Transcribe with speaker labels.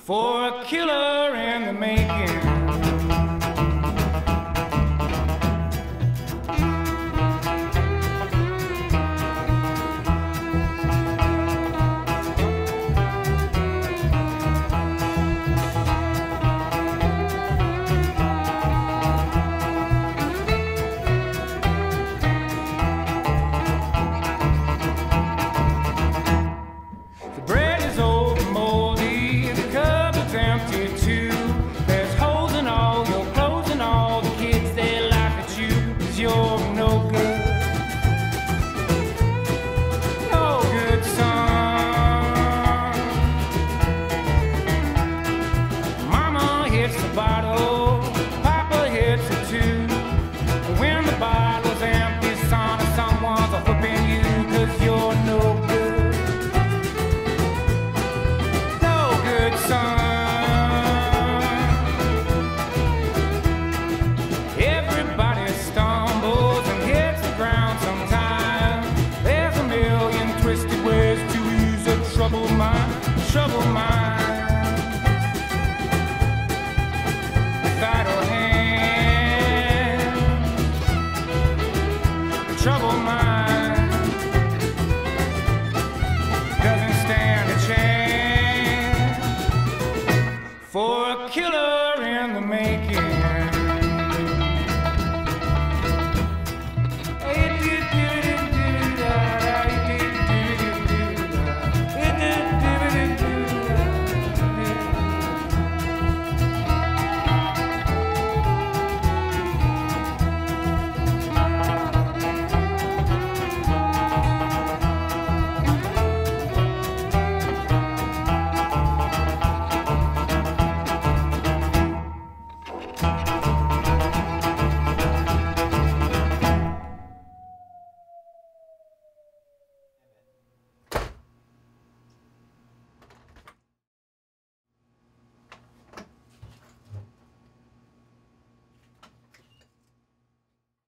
Speaker 1: for a killer in the making. The bread is old and moldy, the cupboard's empty too. There's holes in all your clothes and all the kids, they laugh at you 'cause you're no good. No good son. Mama hits the bottle, Papa hits it too. And when the bottle's empty, son, someone's a whipping you 'cause you're no good. Everybody stumbles and hits the ground sometimes. There's a million twisted ways to ease a troubled mind, troubled mind. Idle hand, the troubled mind doesn't stand a chance for a killer in the making.